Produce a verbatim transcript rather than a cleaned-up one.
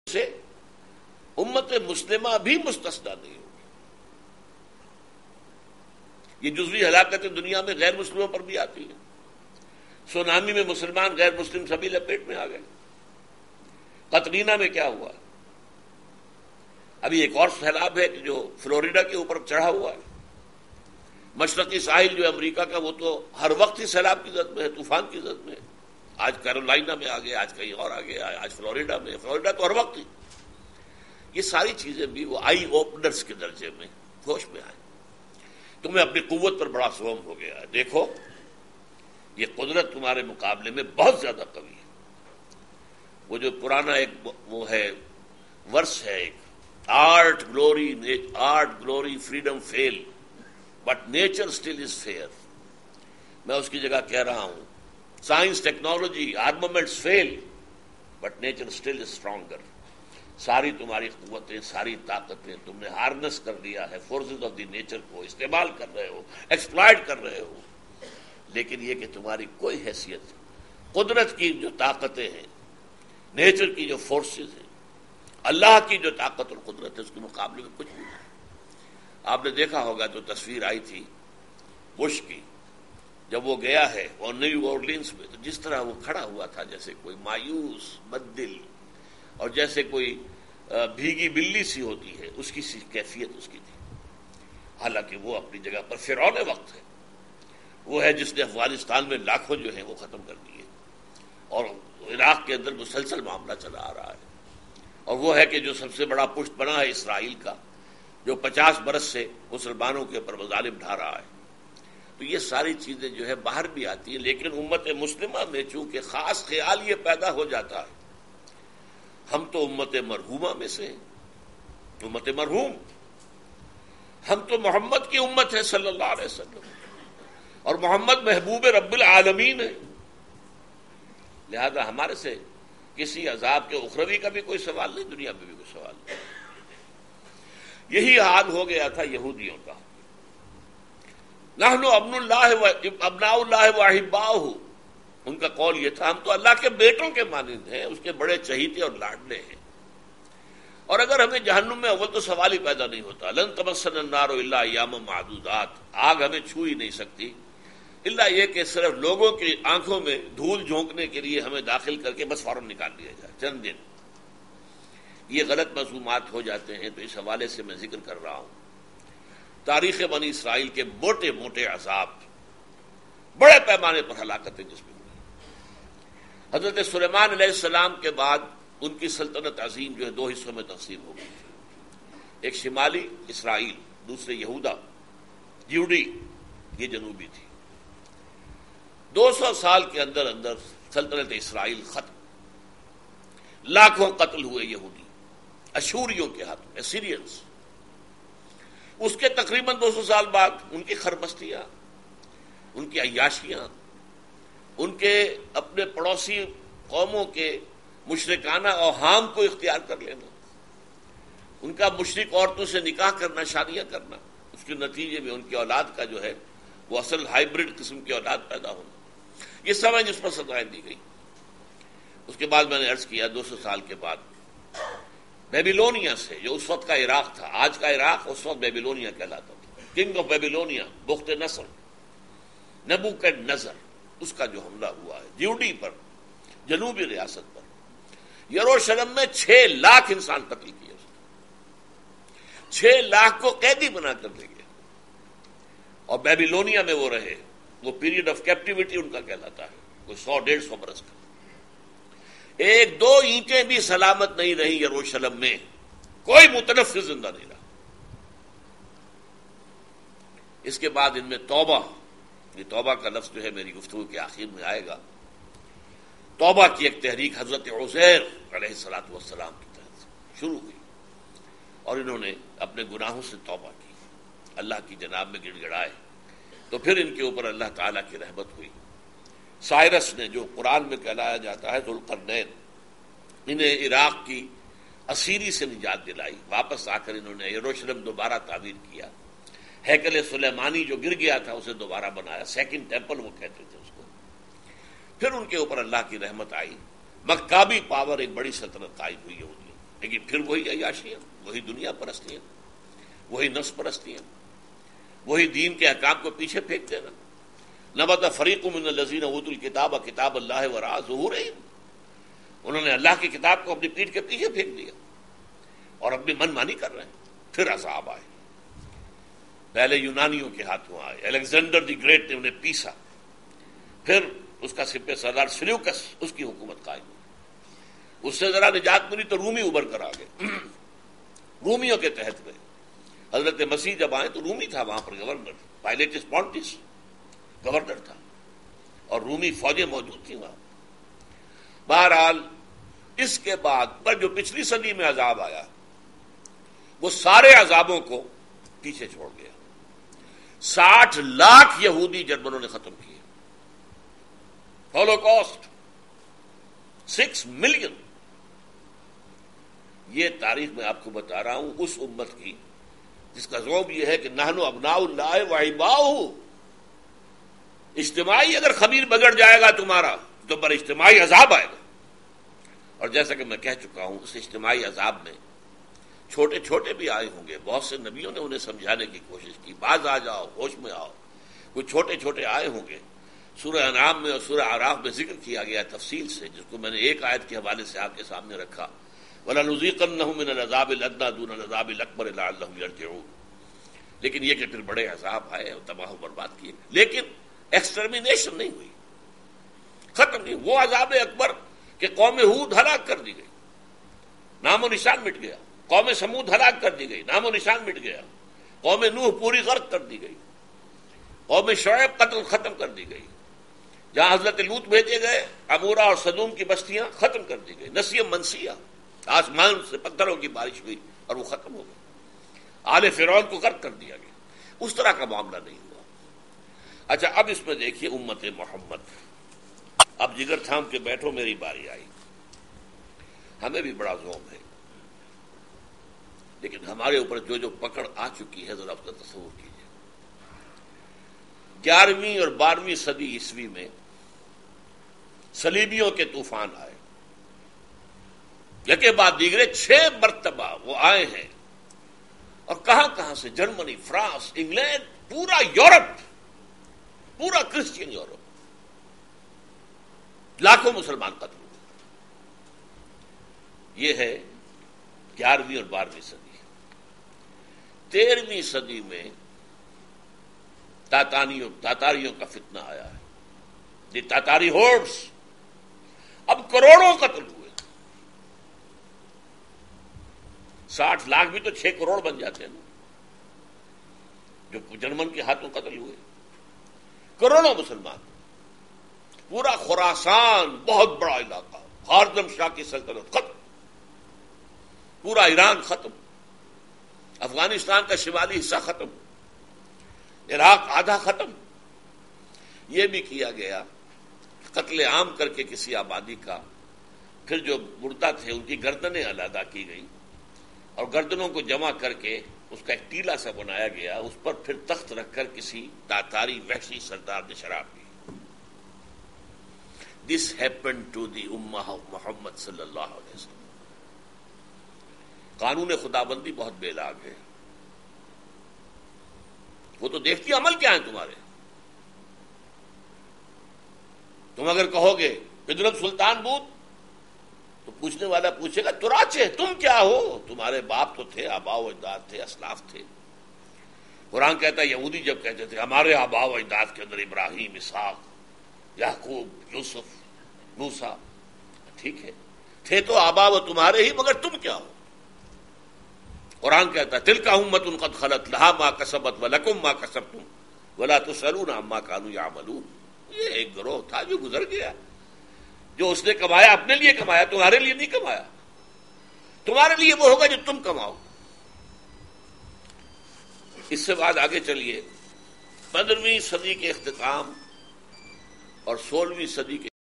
سے امت مسلمہ بھی مستثنی نہیں ہوگی. یہ جزوی ہلاکتیں دنیا میں غیر مسلموں پر بھی آتی ہیں. سونامی میں مسلمان غیر مسلم سبھی لپیٹ میں آ گئے. قطرینہ میں کیا ہوا؟ ابھی ایک اور سیلاب ہے کہ جو فلوریڈا کے اوپر چڑھا ہوا ہے. مشرقی ساحل جو امریکہ کا وہ تو ہر وقت ہی سیلاب کی زد میں ہے، طوفان کی زد میں ہے. آج کیرولائنا میں آ گیا، آج کہیں اور آ گیا، آج فلوریڈا میں. فلوریڈا تو ہر وقت ہی. یہ ساری چیزیں بھی وہ آئی اوپنرز کے درجے میں ہوش میں آئے. تمہیں اپنی قوت پر بڑا سوم ہو گیا ہے. دیکھو یہ قدرت تمہارے مقابلے میں بہت زیادہ قوی ہے. وہ جو پرانا ایک وہ ہے ورس ہے، ایک art glory art glory freedom fail but nature still is fair. میں اس کی جگہ کہہ رہا ہوں science technology armaments fail but nature still is stronger. ساری تمہاری قوتیں، ساری طاقتیں تم نے ہارنس کر دیا ہے، فورسز آف دی نیچر کو استعمال کر رہے ہو، ایکسپلائٹ کر رہے ہو. لیکن یہ کہ تمہاری کوئی حیثیت، قدرت کی جو طاقتیں ہیں، نیچر کی جو فورسز ہیں، اللہ کی جو طاقت اور قدرت ہے، اس کے مقابلے میں کچھ بھی نہیں. آپ نے دیکھا ہوگا جو تصویر آئی تھی بش کی جب وہ گیا ہے اور نیو اورلینز میں، تو جس طرح وہ کھڑا ہوا تھا جیسے کوئی مایوس بددل اور جیسے کوئی بھیگی بلی سی ہوتی ہے، اس کی سی کیفیت اس کی تھی. حالانکہ وہ اپنی جگہ پر فرعون وقت ہے. وہ ہے جس نے افغانستان میں لاکھوں جو ہیں وہ ختم کر دیے، اور عراق کے اندر مسلسل معاملہ چلا آ رہا ہے. اور وہ ہے کہ جو سب سے بڑا پشت بنا ہے اسرائیل کا، جو پچاس برس سے مسلمانوں کے اوپر مظالم ڈھا رہا ہے. تو یہ ساری چیزیں جو ہے باہر بھی آتی ہیں. لیکن امت مسلمہ میں چونکہ خاص خیال یہ پیدا ہو جاتا ہے، ہم تو امت مرحومہ میں سے ہیں، امت مرحوم. ہم تو محمد کی امت ہے صلی اللہ علیہ وسلم، اور محمد محبوب رب العالمین ہے. لہذا ہمارے سے کسی عذاب کے اخروی کا بھی کوئی سوال نہیں، دنیا میں بھی کوئی سوال نہیں. یہی حال ہو گیا تھا یہودیوں کا. نحن ابن اللہ و ابناء اللہ و احباؤہ، ان کا قول یہ تھا ہم تو اللہ کے بیٹوں کے مانند ہیں، اس کے بڑے چہیتے اور لاڈلے ہیں. اور اگر ہمیں جہنم میں اول تو سوال ہی پیدا نہیں ہوتا. لن تمسنا النار الا ایاما معدودات، آگ ہمیں چھو ہی نہیں سکتی الا یہ کہ صرف لوگوں کی آنکھوں میں دھول جھونکنے کے لیے ہمیں داخل کر کے بس فوراً نکال دیا جائے چند دن. یہ غلط مفہومات ہو جاتے ہیں. تو اس حوالے سے میں ذکر کر رہا ہوں تاریخ بنی اسرائیل کے موٹے موٹے عذاب، بڑے پیمانے پر ہلاکتیں جس میں ہوئی. حضرت سلیمان علیہ السلام کے بعد ان کی سلطنت عظیم جو ہے دو حصوں میں تقسیم ہو گئی. ایک شمالی اسرائیل، دوسرے یہودا جیوڈی، یہ جنوبی تھی. دو سو سال کے اندر اندر سلطنت اسرائیل ختم. لاکھوں قتل ہوئے یہودی اشوریوں کے ہاتھ میں، سیرینز. اس کے تقریباً دو سو سال بعد ان کی خرمستیاں، ان کی عیاشیاں، ان کے اپنے پڑوسی قوموں کے مشرکانہ اوہام کو اختیار کر لینا، ان کا مشرک عورتوں سے نکاح کرنا، شادیاں کرنا، اس کے نتیجے میں ان کی اولاد کا جو ہے وہ اصل ہائیبرڈ قسم کی اولاد پیدا ہونا، یہ سمجھ جس پر سزائیں دی گئی. اس کے بعد میں نے عرض کیا دو سو سال کے بعد بیبیلونیا سے، جو اس وقت کا عراق تھا، آج کا عراق اس وقت بیبیلونیا کہلاتا تھا، کنگ آف بیبیلونیا، بخت نصر، نبوکڈ نظر، اس کا جو حملہ ہوا ہے جیوڈی پر، جنوبی ریاست پر. یروشلم میں چھ لاکھ انسان قتل کیے اس نے، چھ لاکھ کو قیدی بنا کر لے گیا. اور بیبیلونیا میں وہ رہے. وہ پیریڈ آف کیپٹیوٹی ان کا کہلاتا ہے، کوئی سو ڈیڑھ سو برس کا. ایک دو اینٹیں بھی سلامت نہیں رہی یروشلم میں، کوئی متنفذ زندہ نہیں رہا. اس کے بعد ان میں توبہ، یہ توبہ کا لفظ جو ہے میری گفتگو کے آخر میں آئے گا. توبہ کی ایک تحریک حضرت عزیر علیہ الصلوۃ والسلام کی طرف شروع ہوئی، اور انہوں نے اپنے گناہوں سے توبہ کی، اللہ کی جناب میں گڑ گڑائے. تو پھر ان کے اوپر اللہ تعالیٰ کی رحمت ہوئی. سائرس نے، جو قرآن میں کہلایا جاتا ہے ذوالقرنین، انہیں عراق کی اسیری سے نجات دلائی. واپس آ کر انہوں نے یروشلم دوبارہ تعمیر کیا. ہیکل سلیمانی جو گر گیا تھا اسے دوبارہ بنایا، سیکنڈ ٹیمپل وہ کہتے تھے اس کو. پھر ان کے اوپر اللہ کی رحمت آئی. مکابی پاور ایک بڑی سلطنت قائم ہوئی یہودیوں. لیکن پھر وہی عیاشیاں، وہی دنیا پرستیاں، وہی نفس پرستیاں، وہی دین کے احکام کو پیچھے پھینک دینا. نبت فریق من الذین اوتوا الکتاب کتاب اللہ وراء ظہورہم، انہوں نے اللہ کی کتاب کو اپنی پیٹھ کے پیچھے پھینک دیا اور اپنی من مانی کر رہے ہیں. پھر عذاب آئے. پہلے یونانیوں کے ہاتھوں آئے، الیگزینڈر دی گریٹ نے انہیں پیسا، پھر اس کا سپہ سردار سلیوکس اس کی حکومت قائم ہوئی. اس سے ذرا نجات ملی تو رومی ابھر کر آ گئے، رومیوں کے تحت گئے. حضرت مسیح جب آئے تو رومی تھا وہاں پر گورنر، پائلیٹس پونٹس گورنر تھا، اور رومی فوجیں موجود تھیں وہاں. بہرحال اس کے بعد پر جو پچھلی صدی میں عذاب آیا وہ سارے عذابوں کو پیچھے چھوڑ گیا. ساٹھ لاکھ یہودی جرمنوں نے ختم کیے. Holocaust six million. یہ تاریخ میں آپ کو بتا رہا ہوں اس امت کی جس کا ذوب یہ ہے کہ نحن ابناء اللہ واحباؤہ. اجتماعی اگر خمیر بگڑ جائے گا تمہارا تو پر اجتماعی عذاب آئے گا. اور جیسا کہ میں کہہ چکا ہوں اس اجتماعی عذاب میں چھوٹے چھوٹے بھی آئے ہوں گے. بہت سے نبیوں نے انہیں سمجھانے کی کوشش کی، باز آ جاؤ، ہوش میں آؤ. کچھ چھوٹے چھوٹے آئے ہوں گے. سورہ انعام میں اور سورہ اعراف میں ذکر کیا گیا تفصیل سے، جس کو میں نے ایک آیت کے حوالے سے آپ کے سامنے رکھا، وَلَنُذِيقَنَّهُم مِّنَ الْعَذَابِ الْأَدْنَىٰ دُونَ الْعَذَابِ الْأَكْبَرِ لَعَلَّهُمْ يَرْجِعُونَ. لیکن یہ کہ پھر بڑے عذاب آئے اور تباہ و برباد کیے، لیکن ایکسٹرمینیشن نہیں ہوئی، ختم نہیں. وہ عذاب اکبر کہ قوم ہود ہلاک کر دی گئی، نام و نشان مٹ گیا. قوم سمود ہلاک کر دی گئی، نام و نشان مٹ گیا. قوم نوح پوری غرق کر دی گئی. قوم شعیب قتل ختم کر دی گئی. جہاں حضرت لوط بھیجے گئے عمورہ اور صدوم کی بستیاں ختم کر دی گئی. نسیہ منسیہ، آسمان سے پتھروں کی بارش ہوئی اور وہ ختم ہو گئی. آل فرعون کو غرق کر دیا گیا. اس طرح کا معاملہ نہیں ہوا. اچھا اب اس میں دیکھیے امت محمد. اب جگر تھام کے بیٹھو، میری باری آئی. ہمیں بھی بڑا ذوق ہے، لیکن ہمارے اوپر جو جو پکڑ آ چکی ہے ذرا اس کا تصور کیجیے. گیارہویں اور بارہویں صدی عیسوی میں صلیبیوں کے طوفان آئے. یکے بعد دیگرے چھ مرتبہ وہ آئے ہیں، اور کہاں کہاں سے، جرمنی، فرانس، انگلینڈ، پورا یورپ، پورا کرسچین یورپ، لاکھوں مسلمان قتل ہوئے. یہ ہے گیارہویں اور بارہویں صدی. تیرہویں صدی میں تاتانیوں تاتاریوں کا فتنہ آیا ہے. دی تاتاری ہورڈز، اب کروڑوں قتل ہوئے. ساٹھ لاکھ بھی تو چھ کروڑ بن جاتے ہیں نا جو جرمن کے ہاتھوں قتل ہوئے. کروڑوں مسلمان. پورا خراسان بہت بڑا علاقہ، خارزم شاہ کی سلطنت ختم، پورا ایران ختم، افغانستان کا شمالی حصہ ختم، عراق آدھا ختم. یہ بھی کیا گیا قتل عام کر کے کسی آبادی کا. پھر جو مردہ تھے ان کی گردنیں علیحدہ کی گئی اور گردنوں کو جمع کر کے اس کا ایک ٹیلا سا بنایا گیا، اس پر پھر تخت رکھ کر کسی تاتاری وحشی سردار نے شراب پی. دس ہیپن ٹو دی امہ محمد صلی اللہ علیہ وسلم. قانون خدابندی بہت بے لاگ ہے. وہ تو دیکھتی عمل کیا ہے تمہارے. تم اگر کہو گے قدرت سلطان بود تو پوچھنے والا پوچھے گا تراچے تم کیا ہو؟ تمہارے باپ تو تھے، آبا و اجداد تھے، اسلاف تھے. قرآن کہتا ہے یہودی جب کہتے تھے ہمارے آبا و اجداد کے اندر ابراہیم، اسحاق، یعقوب، یوسف، موسیٰ، ٹھیک ہے تھے تو آبا و تمہارے ہی، مگر تم کیا ہو؟ قرآن کہتا ہے تلک امۃ قد خلت لہا ما کسبت ولکم ما کسبتم ولا تسألون عما كانوا يعملون. یہ ایک گروہ تھا جو گزر گیا، جو اس نے کمایا اپنے لیے کمایا، تمہارے لیے نہیں کمایا. تمہارے لیے وہ ہوگا جو تم کماؤ. اس سے بعد آگے چلیے. پندرہویں صدی کے اختتام اور سولہویں صدی کے